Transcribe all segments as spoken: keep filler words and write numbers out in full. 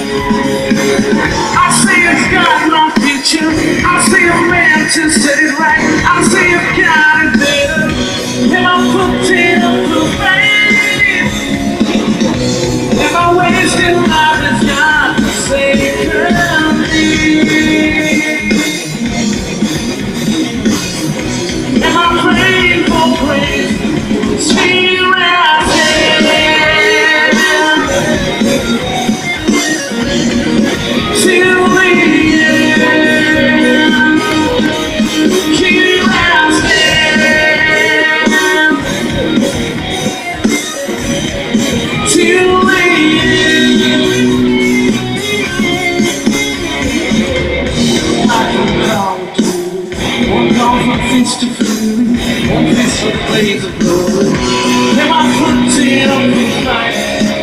I see it's got no future. I see a man to set it right. I see it's got it better. And I'm putting up the faith. And my wasted life is not the same. And I'm praying for praise. Sweet rising. Till the end. Here I stand. Till the end. I can call you. One call from fist to fury. One fist for blaze of glory. And my foot's in up the fight.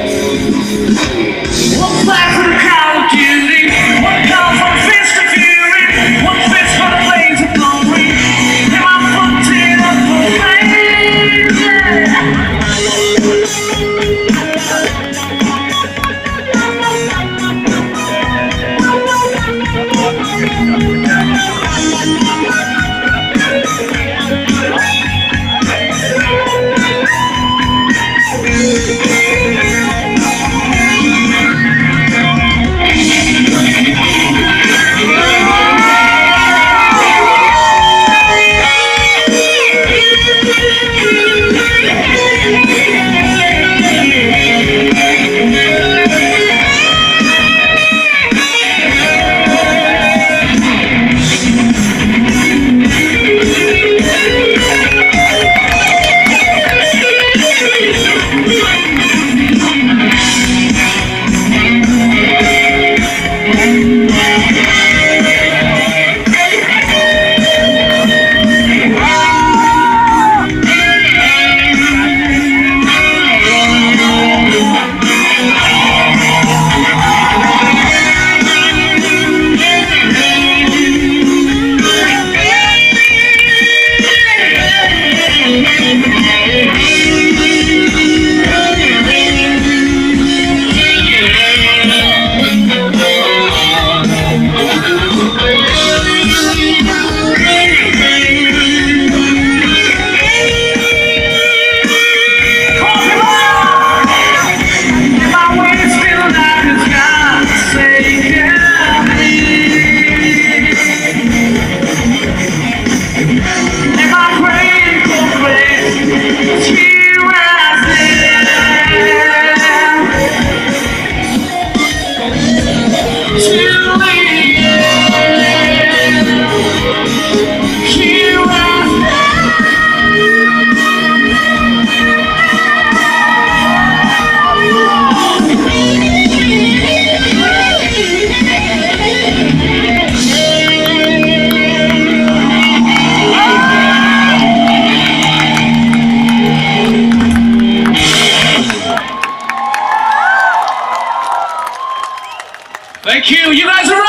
One flag for the call of duty. One call from fist to fury. One fist for the blaze of glory. And my foot's in up the fight. Yeah. Thank you. You guys are